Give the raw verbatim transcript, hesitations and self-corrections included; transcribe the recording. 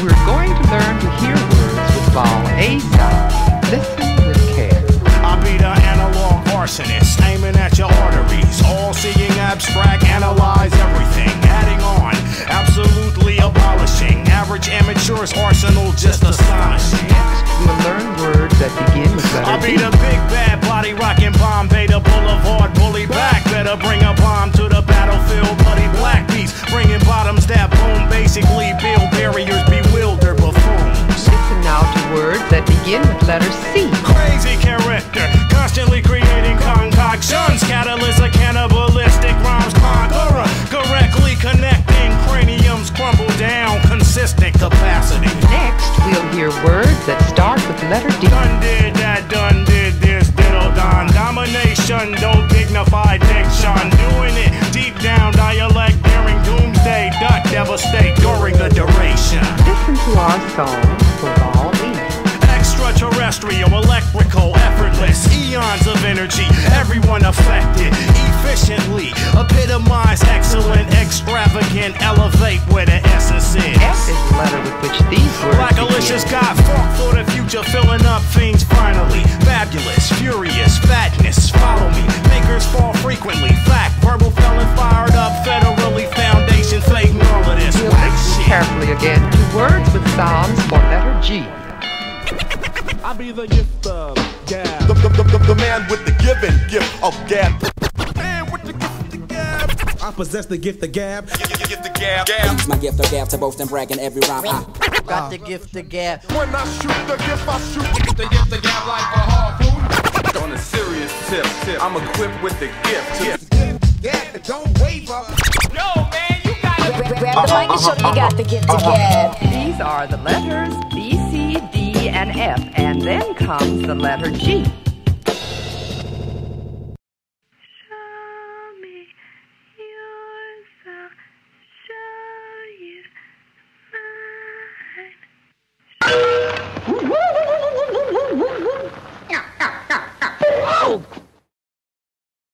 We're going to learn to hear words with vowel A sound. Listen with care. I'll be the analog arsonist, aiming at your arteries. All-seeing, abstract, analyze everything. Adding on, absolutely abolishing. Average amateur's arsenal just astonishing. Next, we'll learn words that begin with letter I'll be B. the big bad body rocking Bombay, the boulevard bully back. Better bring a bomb to the battlefield, bloody black beast. Bringing bottoms that boom, basically build barriers, bewilder buffoons. Listen now to words that begin with letter C. Crazy character, constantly creating concoctions. Catalyst of cannibalistic rhymes, conqueror. Correctly connecting craniums, crumble down, consistent capacity. Next, we'll hear words that start with letter D. Done did that, done did this, diddle don. Domination, don't dignify diction. Doing it deep down, dialect, daring doomsday. Duck, devastate during the duration. Listen to our song for vowel E. Extraterrestrial, electrical, effortless, eons of energy, everyone affected, efficiently, epitomize, excellent, extravagant, elevate where the essence is. F is the letter with which these words Blackalicious begin. got funk for the future, filling up fiends finally. Fabulous, furious, fatness, follow me. Makers fall frequently, fact, verbal felon fired up, federally, foundation, fake, all of this We'll whack listen shit. carefully again to words with sounds for letter G. I be the gift of gab. The, the, the, the man with the given gift of gab. Man with the gift of gab. I possess the gift of gab. Gift the gab. Gab. Use my gift of gab to boast and brag in every rhyme. I Got the gift of gab. When I shoot the gift, I shoot The gift of gab like a harpoon. on a serious tip. tip. I'm equipped with the gift. gift. Gab, don't waver. Yo, man, you got it. Grab the mic and show me you got the gift of gab. These are the letters B, C, D, and F, and then comes the letter G.